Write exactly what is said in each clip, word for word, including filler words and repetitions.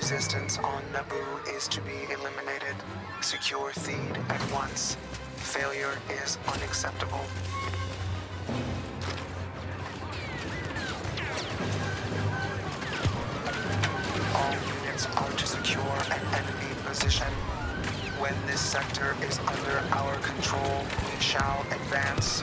resistance on Naboo is to be eliminated. Secure Theed at once. Failure is unacceptable. All units are to secure an enemy position. When this sector is under our control, we shall advance.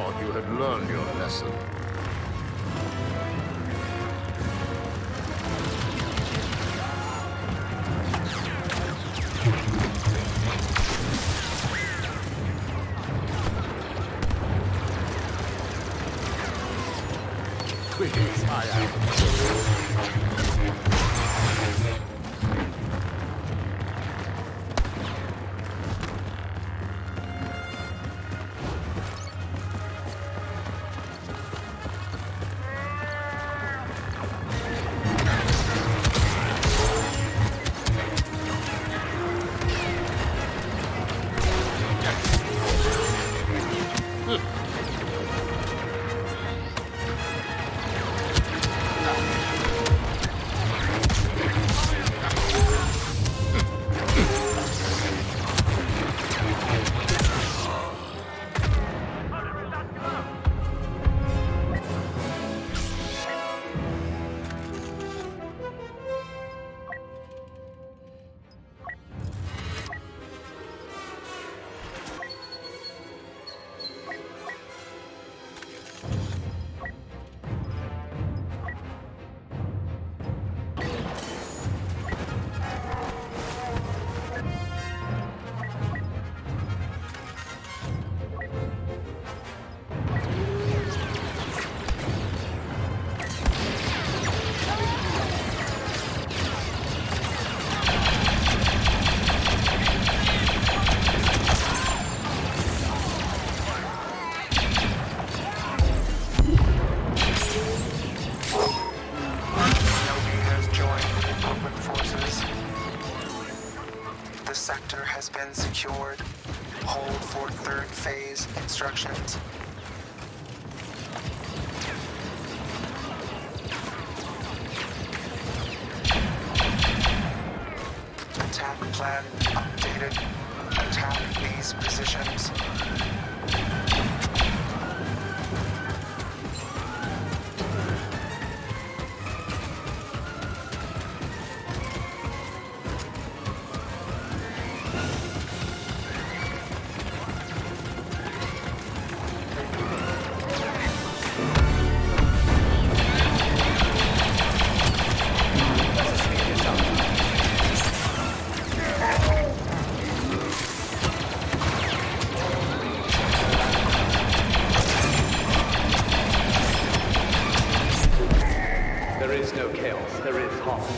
thought you had learned your lesson. Please, I am. Sector has been secured. Hold for third phase instructions. Attack plan updated. Attack these positions. There is no chaos, there is harmony.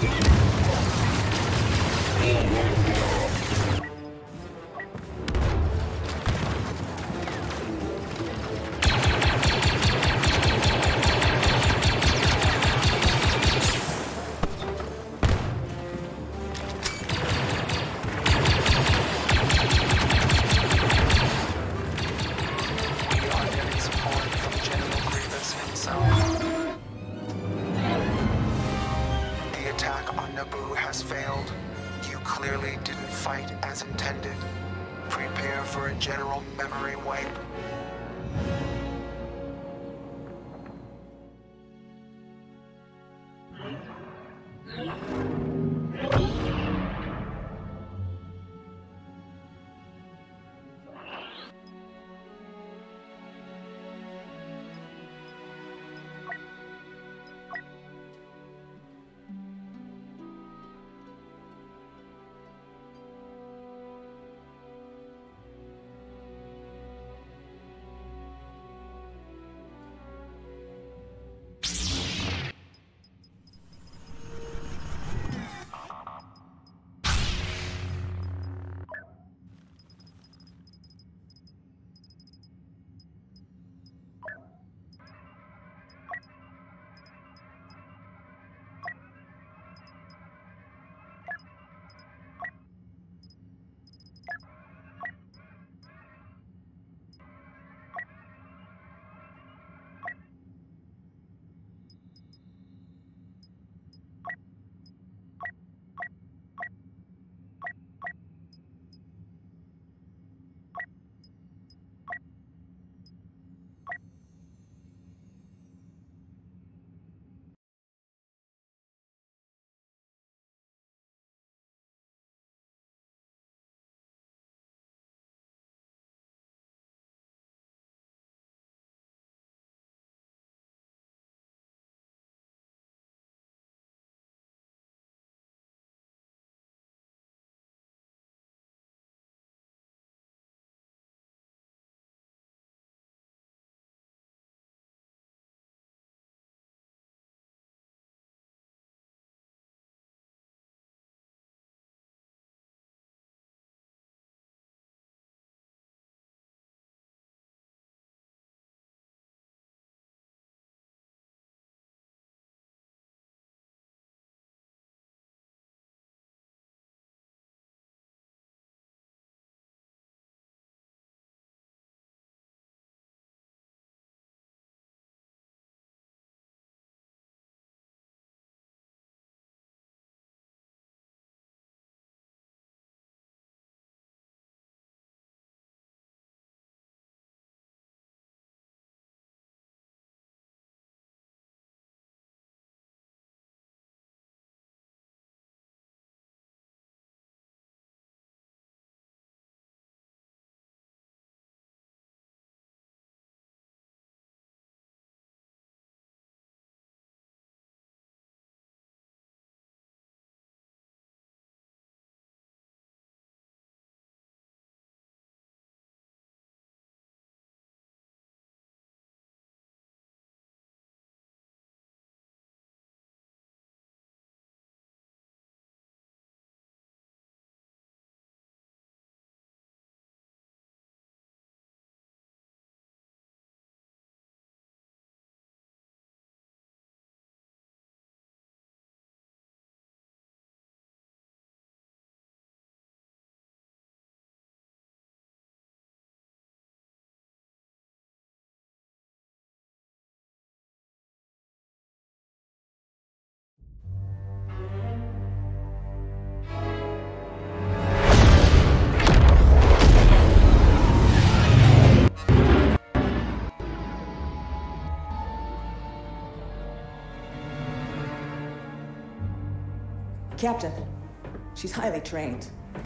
Captain, she's highly trained.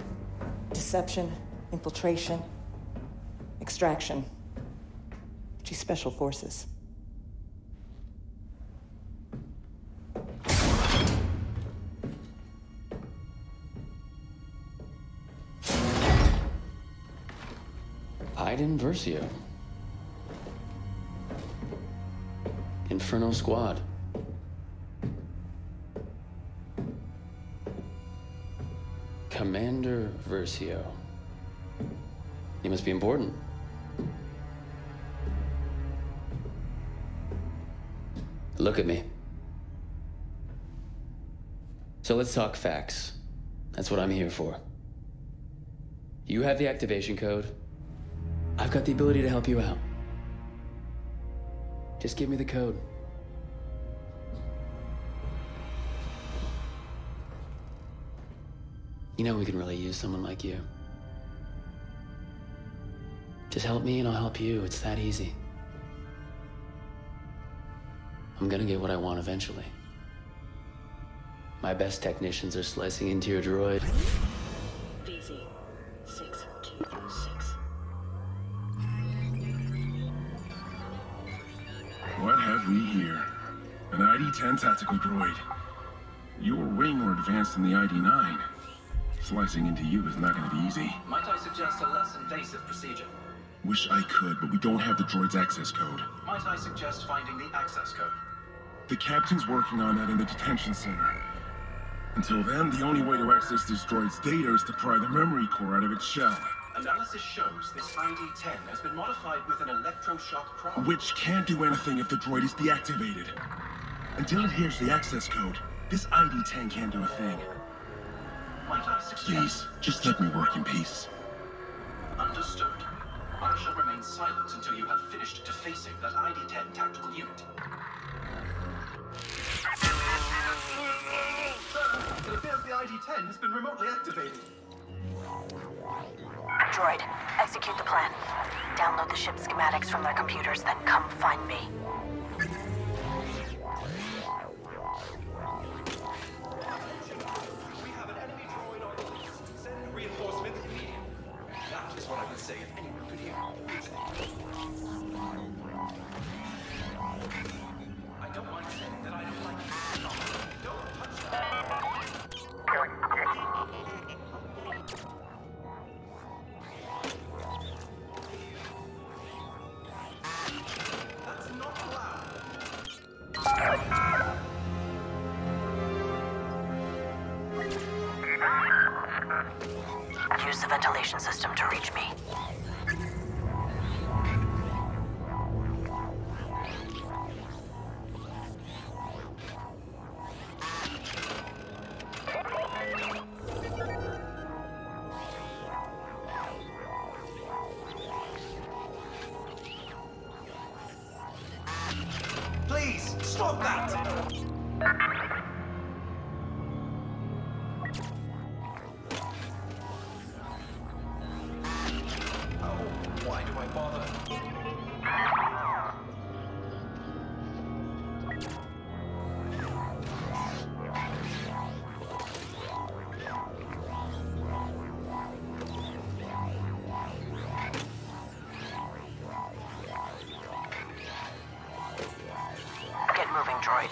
Deception, infiltration, extraction. She's special forces. Iden Versio. Inferno Squad. Commander Versio. You must be important. Look at me. So let's talk facts. That's what I'm here for. You have the activation code. I've got the ability to help you out. Just give me the code. You know we can really use someone like you. Just help me and I'll help you. It's that easy. I'm gonna get what I want eventually. My best technicians are slicing into your droid. V Z six two six. What have we here? An I D ten tactical droid. You're way more advanced than the I D nine. Slicing into you is not going to be easy. Might I suggest a less invasive procedure? Wish I could, but we don't have the droid's access code. Might I suggest finding the access code? The captain's working on that in the detention center. Until then, the only way to access this droid's data is to pry the memory core out of its shell. Analysis shows this I D ten has been modified with an electroshock prong. Which can't do anything if the droid is deactivated. Until it hears the access code, this I D ten can't do a thing. Might I suggest... Please, just let me work in peace. Understood. I shall remain silent until you have finished defacing that I D ten tactical unit. Sir, it appears the I D ten has been remotely activated. Droid, execute the plan. Download the ship schematics from their computers, then come find me. We have an enemy droid on the loose. Send reinforcements immediately. That is what I would say if anyone could hear. I don't mind saying that I don't like it. Don't touch that. That's not allowed. Use the ventilation system to reach me. Please, stop that! Oh, why do I bother? Get moving, droid.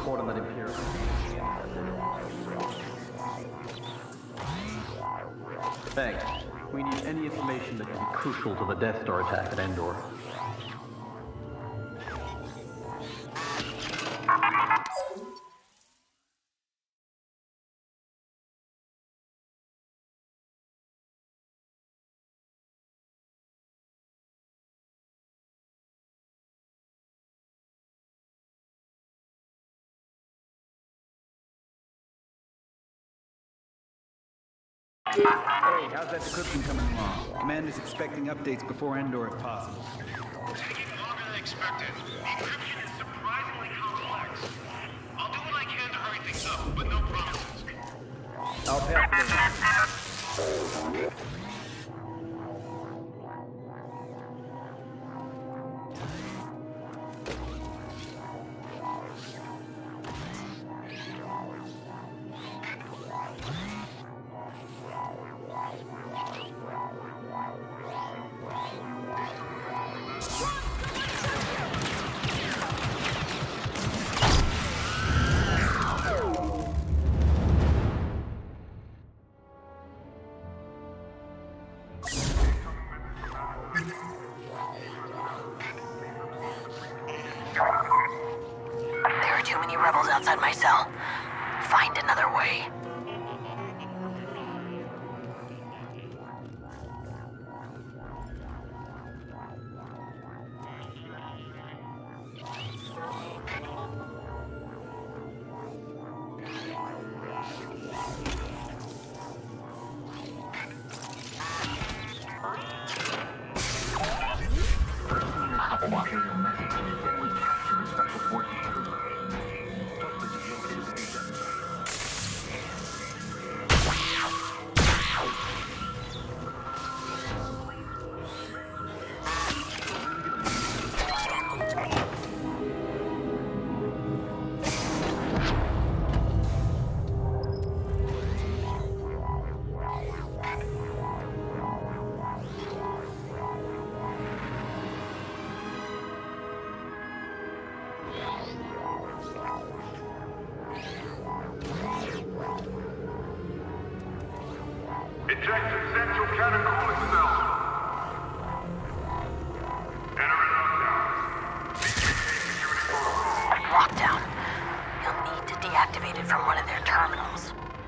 report on that Imperial. Thanks. We need any information that can be crucial to the Death Star attack at Endor. Hey, how's that decryption coming along? Command is expecting updates before Endor if possible. Taking longer than expected. The encryption is surprisingly complex. I'll do what I can to hurry things up, but no promises. I'll pass. There are too many rebels outside my cell. Find another way. Ejected central cannon cooling cell. Entering lockdown. Please maintain security protocol. Lockdown. You'll need to deactivate it from one of their terminals.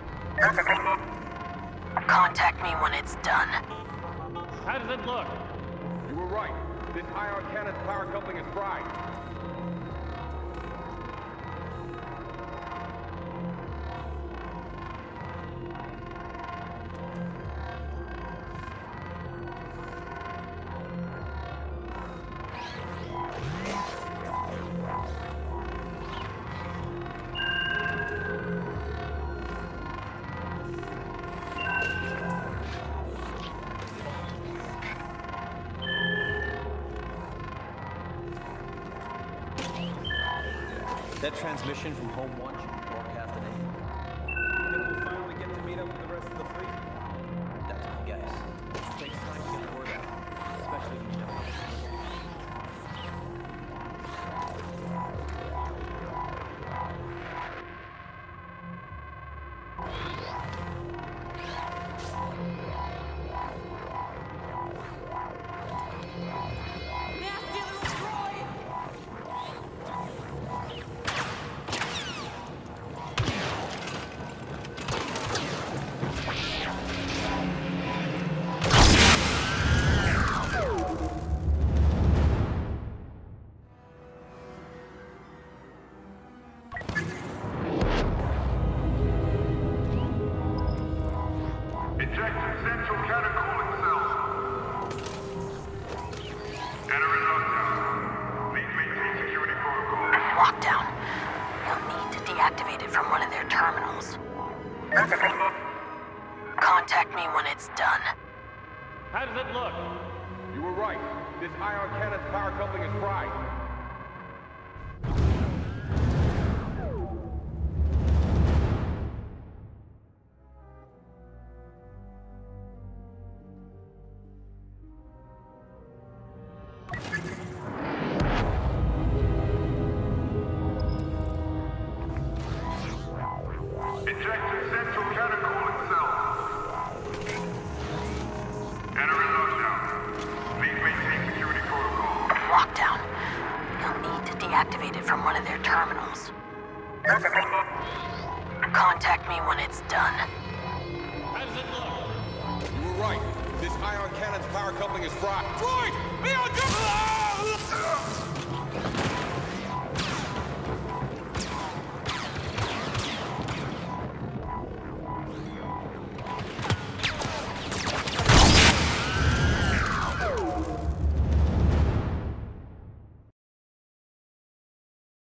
Contact me when it's done. How does it look? You were right. This I R cannon's power coupling is fried. That transmission from Home One should be broadcast today. Think we'll finally get to meet up with the rest of the fleet? That's my guess. It takes time to get the word out, especially when you know. Ejected central cannon cooling cell. Entering lockdown. Please maintain security protocol. Lockdown. You'll need to deactivate it from one of their terminals. Contact me when it's done. How does it look? You were right. This I R cannon's power coupling is fried. from one of their terminals. Contact me when it's done. How does it look? You were right. This ion cannon's power coupling is fried. Droid! Ion coupling!